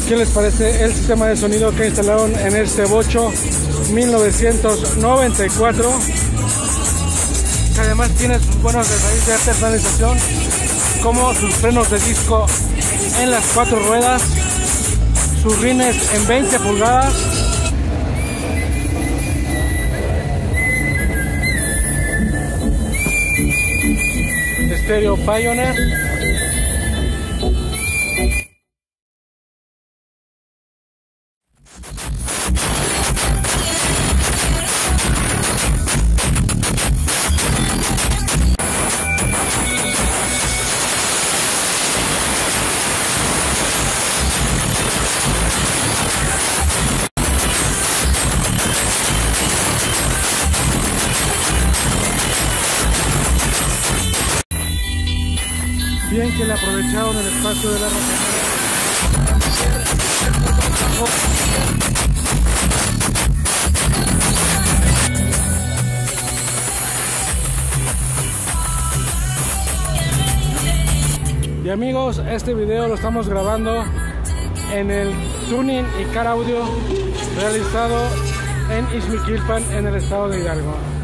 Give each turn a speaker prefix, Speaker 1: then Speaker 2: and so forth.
Speaker 1: ¿Qué les parece el sistema de sonido que instalaron en este bocho 1994? Que además tiene sus buenos detalles de personalización, como sus frenos de disco en las 4 ruedas, sus rines en 20 pulgadas, estéreo Pioneer, bien que le aprovecharon el espacio de la roca. Y amigos, este video lo estamos grabando en el Tuning y Car Audio realizado en Ixmiquilpan, en el estado de Hidalgo.